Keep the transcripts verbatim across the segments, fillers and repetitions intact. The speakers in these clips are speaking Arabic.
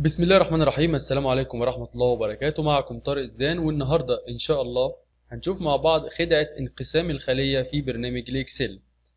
بسم الله الرحمن الرحيم. السلام عليكم ورحمة الله وبركاته. معكم طارق زيدان، والنهاردة إن شاء الله هنشوف مع بعض خدعة انقسام الخلية في برنامج الإكسل.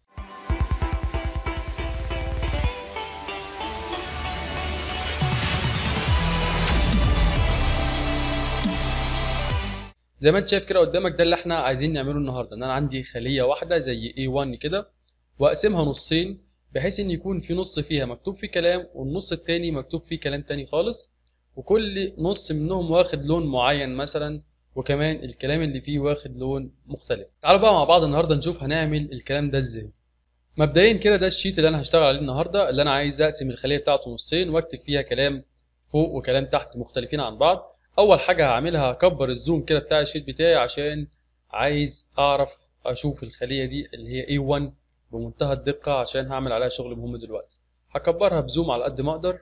زي ما انت شايف كده قدامك، ده اللي احنا عايزين نعمله النهارده. ان انا عندي خلية واحدة زي إيه واحد كده، واقسمها نصين بحيث ان يكون في نص فيها مكتوب فيه كلام والنص التاني مكتوب فيه كلام تاني خالص، وكل نص منهم واخد لون معين مثلا، وكمان الكلام اللي فيه واخد لون مختلف. تعالوا بقى مع بعض النهارده نشوف هنعمل الكلام ده ازاي. مبدئيا كده ده الشيت اللي انا هشتغل عليه النهارده، اللي انا عايز اقسم الخليه بتاعته نصين واكتب فيها كلام فوق وكلام تحت مختلفين عن بعض. اول حاجه هعملها هكبر الزوم كده بتاع الشيت بتاعي عشان عايز اعرف اشوف الخليه دي اللي هي إيه واحد بمنتهى الدقه، عشان هعمل عليها شغل مهم دلوقتي. هكبرها بزوم على قد ما اقدر،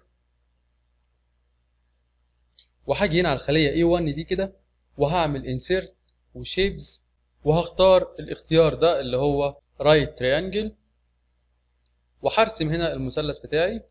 وهاجي هنا على الخليه إيه واحد دي كده، وهعمل انسيرت وشيبز، وهختار الاختيار ده اللي هو رايت تريانجل، وهرسم هنا المثلث بتاعي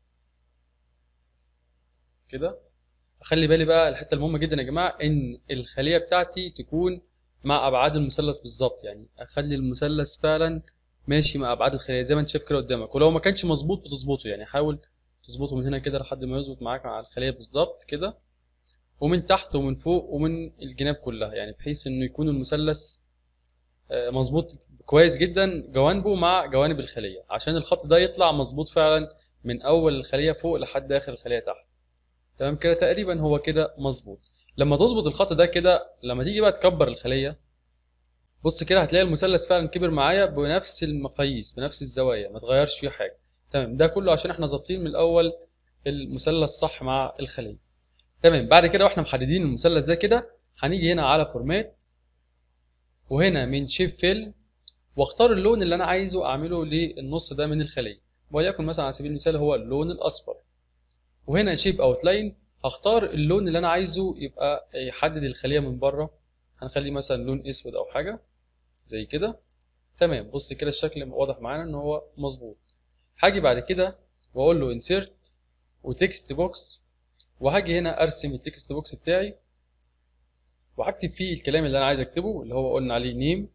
كده. اخلي بالي بقى الحته المهمه جدا يا جماعه، ان الخليه بتاعتي تكون مع ابعاد المثلث بالظبط، يعني اخلي المثلث فعلا ماشي مع ابعاد الخليه زي ما انت شايف كده قدامك، ولو ما كانش مظبوط بتظبطه، يعني حاول تظبطه من هنا كده لحد ما يظبط معاك مع الخليه بالظبط كده، ومن تحت ومن فوق ومن الجناب كلها، يعني بحيث انه يكون المثلث مظبوط كويس جدا جوانبه مع جوانب الخليه، عشان الخط ده يطلع مظبوط فعلا من اول الخليه فوق لحد اخر الخليه تحت. تمام كده تقريبا هو كده مظبوط. لما تظبط الخط ده كده، لما تيجي بقى تكبر الخليه، بص كده هتلاقي المثلث فعلا كبر معايا بنفس المقاييس بنفس الزوايا، ما اتغيرش فيه حاجه. تمام، ده كله عشان احنا ظابطين من الاول المثلث صح مع الخليه. تمام، بعد كده واحنا محددين المثلث ده كده، هنيجي هنا على فورمات، وهنا من شيب فيل، واختار اللون اللي انا عايزه اعمله للنص ده من الخليه، وليكن مثلا على سبيل المثال هو اللون الاصفر. وهنا شيب اوتلاين، هختار اللون اللي انا عايزه يبقى يحدد الخليه من بره، هنخليه مثلا لون اسود او حاجه زي كده. تمام، بص كده الشكل واضح معانا ان هو مظبوط. هاجي بعد كده واقول له انسيرت وتكست بوكس، وهاجي هنا ارسم التكست بوكس بتاعي، وهكتب فيه الكلام اللي انا عايز اكتبه اللي هو قلنا عليه نيم،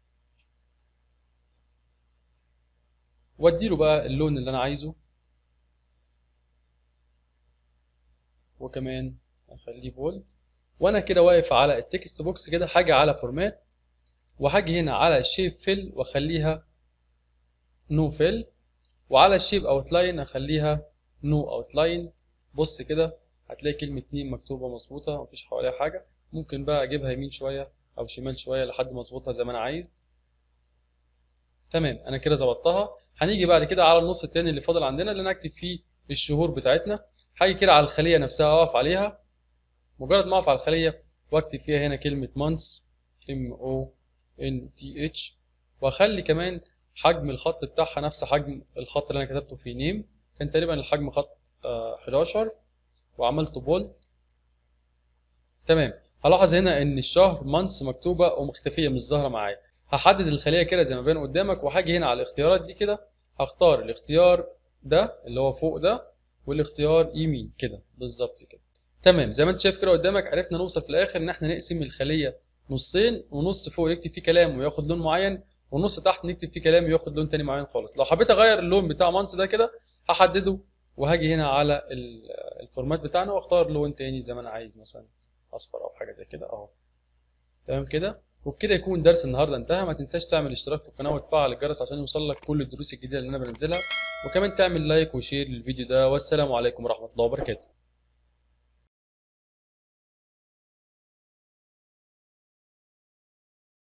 واديله بقى اللون اللي انا عايزه، وكمان اخليه بولد. وانا كده واقف على التكست بوكس كده، هاجي على فورمات، وهاجي هنا على الشيب فيل واخليها نو فيل، وعلى الشيب اوتلاين اخليها نو اوتلاين. بص كده هتلاقي كلمة نيم مكتوبة مظبوطة، مفيش حواليها حاجة. ممكن بقى اجيبها يمين شوية او شمال شوية لحد ما اظبطها زي ما انا عايز. تمام، انا كده ظبطتها. هنيجي بعد كده على النص التاني اللي فاضل عندنا، اللي نكتب فيه الشهور بتاعتنا. هاجي كده على الخلية نفسها اقف عليها، مجرد ما اقف على الخلية واكتب فيها هنا كلمة months M O N T H، واخلي كمان حجم الخط بتاعها نفس حجم الخط اللي انا كتبته في نيم، كان تقريبا الحجم خط حداشر، وعملته بولد. تمام، هلاحظ هنا ان الشهر months مكتوبة ومختفية مش ظاهرة معايا. هحدد الخلية كده زي ما بين قدامك، وهاجي هنا على الاختيارات دي كده، هختار الاختيار ده اللي هو فوق ده، والاختيار يمين كده بالظبط كده. تمام، زي ما انت شايف كده قدامك، عرفنا نوصل في الاخر ان احنا نقسم الخليه نصين، ونص فوق نكتب فيه كلام وياخد لون معين، ونص تحت نكتب فيه كلام وياخد لون تاني معين خالص. لو حبيت اغير اللون بتاع مانس ده كده، هحدده وهاجي هنا على الفورمات بتاعنا واختار لون تاني زي ما انا عايز، مثلا اصفر او حاجه زي كده اهو. تمام كده، وبكده يكون درس النهارده انتهى. ما تنساش تعمل اشتراك في القناه وتفعل الجرس عشان يوصلك كل الدروس الجديده اللي انا بنزلها، وكمان تعمل لايك وشير للفيديو ده. والسلام عليكم ورحمه الله وبركاته.